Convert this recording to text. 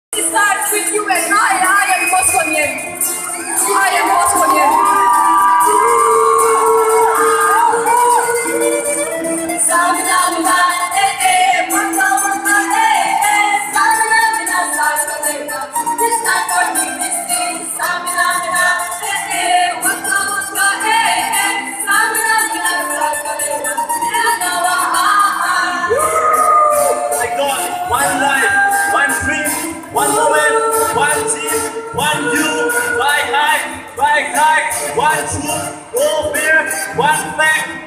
It starts with you and I am Bosnian. I am Bosnian. Samina mina, waka waka, samina mina, samina. This time for me, this thing. Samina mina, waka waka, samina mina, samina. I got one life, one dream, one moment, one team, one you, fly high, one truth, no fear, one fact.